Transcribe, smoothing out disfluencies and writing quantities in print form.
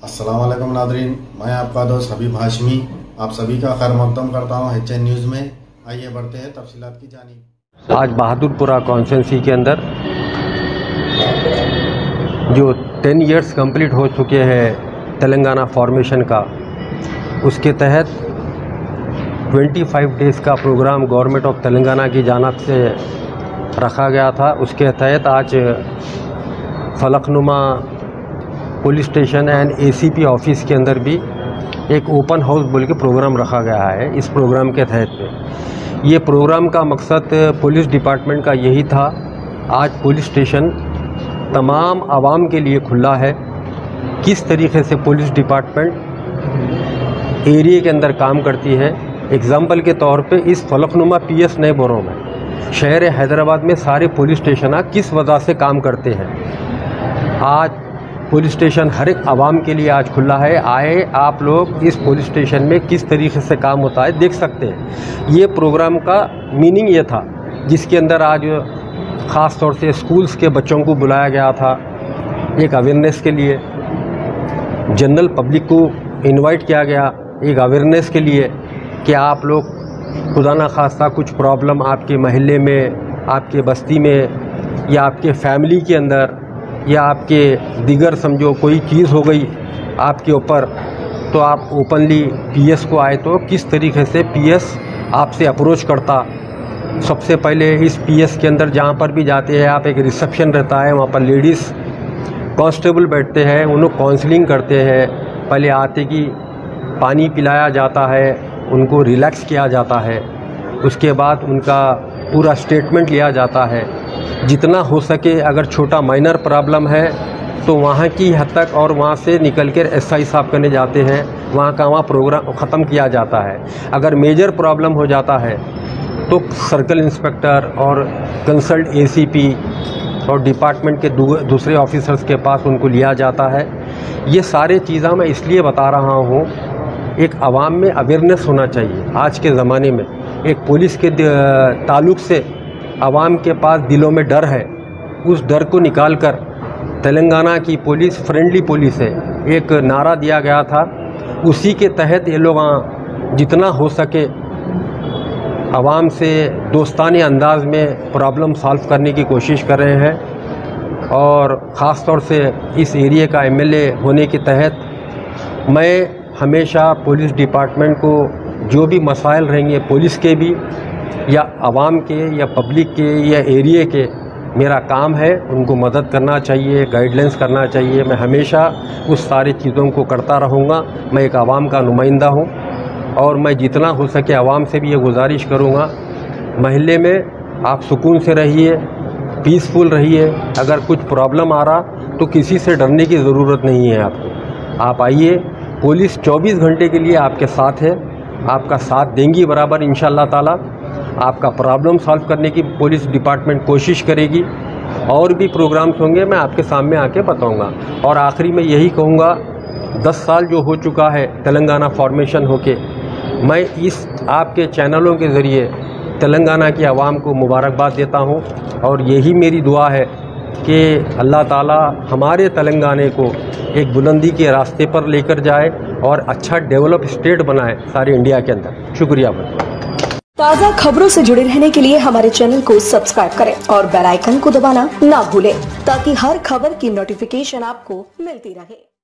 अस्सलाम वालेकुम नादरीन, मैं आपका दोस्त हबीब हाशमी आप सभी का खैर मकदम करता हूँ HN न्यूज़ में। आइए बढ़ते हैं तफसीलात की जानिब। आज बहादुरपुरा कॉन्स्टिट्यूंसी के अंदर जो 10 इयर्स कंप्लीट हो चुके हैं तेलंगाना फॉर्मेशन का, उसके तहत 25 डेज़ का प्रोग्राम गवर्नमेंट ऑफ तेलंगाना की जानिब से रखा गया था। उसके तहत आज Falaknuma police station and ACP office के अंदर भी एक ओपन हाउस बोल के प्रोग्राम रखा गया है। इस प्रोग्राम के तहत में ये प्रोग्राम का मकसद पुलिस डिपार्टमेंट का यही था, आज पुलिस स्टेशन तमाम आवाम के लिए खुला है। किस तरीके से पुलिस डिपार्टमेंट एरिया के अंदर काम करती है। एग्ज़ाम्पल के तौर पे इस फलकनुमा PS नए बोरों में शहर हैदराबाद में सारे पुलिस स्टेशन किस वजह से काम करते हैं। आज पुलिस स्टेशन हर एक आवाम के लिए आज खुला है। आए आप लोग इस पुलिस स्टेशन में किस तरीके से काम होता है देख सकते हैं। ये प्रोग्राम का मीनिंग ये था, जिसके अंदर आज ख़ास तौर से स्कूल्स के बच्चों को बुलाया गया था एक अवेयरनेस के लिए। जनरल पब्लिक को इनवाइट किया गया एक अवेयरनेस के लिए कि आप लोग खुदा न खास्ता कुछ प्रॉब्लम आपके महल्ले में, आपके बस्ती में या आपके फैमिली के अंदर या आपके दिगर समझो कोई चीज़ हो गई आपके ऊपर, तो आप ओपनली PS को आए तो किस तरीके से PS आपसे अप्रोच करता। सबसे पहले इस PS के अंदर जहाँ पर भी जाते हैं आप, एक रिसेप्शन रहता है, वहाँ पर लेडीज़ कांस्टेबल बैठते हैं, उन्हें काउंसलिंग करते हैं। पहले आते कि पानी पिलाया जाता है, उनको रिलैक्स किया जाता है, उसके बाद उनका पूरा स्टेटमेंट लिया जाता है। जितना हो सके अगर छोटा माइनर प्रॉब्लम है तो वहाँ की हद तक और वहाँ से निकल कर SI साहब करने जाते हैं, वहाँ का वहाँ प्रोग्राम ख़त्म किया जाता है। अगर मेजर प्रॉब्लम हो जाता है तो सर्कल इंस्पेक्टर और कंसल्ट ACP और डिपार्टमेंट के दूसरे ऑफिसर्स के पास उनको लिया जाता है। ये सारे चीज़ें मैं इसलिए बता रहा हूँ, एक आवाम में अवेयरनेस होना चाहिए। आज के ज़माने में एक पुलिस के ताल्लुक़ से आवाम के पास दिलों में डर है, उस डर को निकाल कर तेलंगाना की पुलिस फ्रेंडली पुलिस है, एक नारा दिया गया था। उसी के तहत ये लोग जितना हो सके आवाम से दोस्ताने अंदाज में प्रॉब्लम सॉल्व करने की कोशिश कर रहे हैं। और ख़ास तौर से इस एरिया का MLA होने के तहत मैं हमेशा पुलिस डिपार्टमेंट को जो भी मसाइल रहेंगे पुलिस के भी या आवाम के या पब्लिक के या एरिया के, मेरा काम है उनको मदद करना चाहिए, गाइडलाइंस करना चाहिए। मैं हमेशा उस सारी चीज़ों को करता रहूँगा। मैं एक आवाम का नुमाइंदा हूँ और मैं जितना हो सके आवाम से भी ये गुजारिश करूँगा, महल्ले में आप सुकून से रहिए, पीसफुल रहिए। अगर कुछ प्रॉब्लम आ रहा तो किसी से डरने की ज़रूरत नहीं है आपको। आप आइए, पुलिस 24 घंटे के लिए आपके साथ है, आपका साथ देंगी बराबर इंशाअल्लाह ताला। आपका प्रॉब्लम सॉल्व करने की पुलिस डिपार्टमेंट कोशिश करेगी। और भी प्रोग्राम्स होंगे मैं आपके सामने आके बताऊंगा। और आखिरी में यही कहूँगा, 10 साल जो हो चुका है तेलंगाना फॉर्मेशन होके, मैं इस आपके चैनलों के ज़रिए तेलंगाना की आवाम को मुबारकबाद देता हूँ। और यही मेरी दुआ है कि अल्लाह ताला हमारे तेलंगाना को एक बुलंदी के रास्ते पर लेकर जाए और अच्छा डेवलप स्टेट बनाए सारे इंडिया के अंदर। शुक्रिया। ताज़ा खबरों से जुड़े रहने के लिए हमारे चैनल को सब्सक्राइब करें और बेल आइकन को दबाना ना भूलें, ताकि हर खबर की नोटिफिकेशन आपको मिलती रहे।